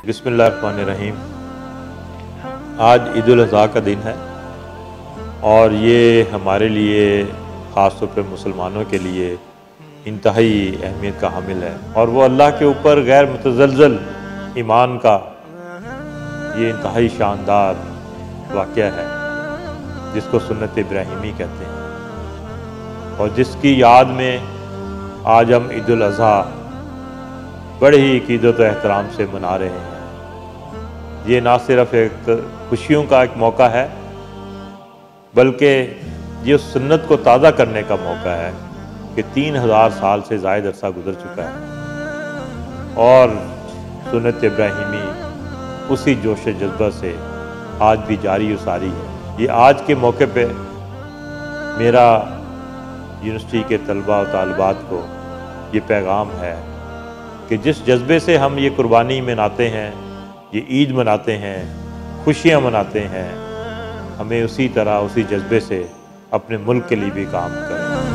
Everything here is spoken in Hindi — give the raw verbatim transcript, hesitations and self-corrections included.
बिस्मिल्लाहिर्रहमानिर्रहीम। आज ईद उल अज़हा का दिन है और ये हमारे लिए ख़ास तौर पर मुसलमानों के लिए इंतहाई अहमियत का हामिल है और वो अल्लाह के ऊपर गैर मुतज़लज़ल ईमान का ये इंतहाई शानदार वाक़या है जिसको सुन्नत इब्राहिमी कहते हैं और जिसकी याद में आज हम ईद उल अज़हा बड़े ही अक़ीदत व एहतराम से मना रहे हैं। ये ना सिर्फ एक खुशियों का एक मौका है बल्कि ये उस सुन्नत को ताज़ा करने का मौका है कि तीन हज़ार साल से ज़ायद अरसा गुजर चुका है और सुन्नत इब्राहिमी उसी जोश जज्बा से आज भी जारी व सारी है। ये आज के मौके पे मेरा यूनिवर्सिटी के तलबा और तालिबात को ये पैगाम है कि जिस जज्बे से हम ये कुर्बानी मनाते हैं, ये ईद मनाते हैं, खुशियाँ मनाते हैं, हमें उसी तरह उसी जज्बे से अपने मुल्क के लिए भी काम करें।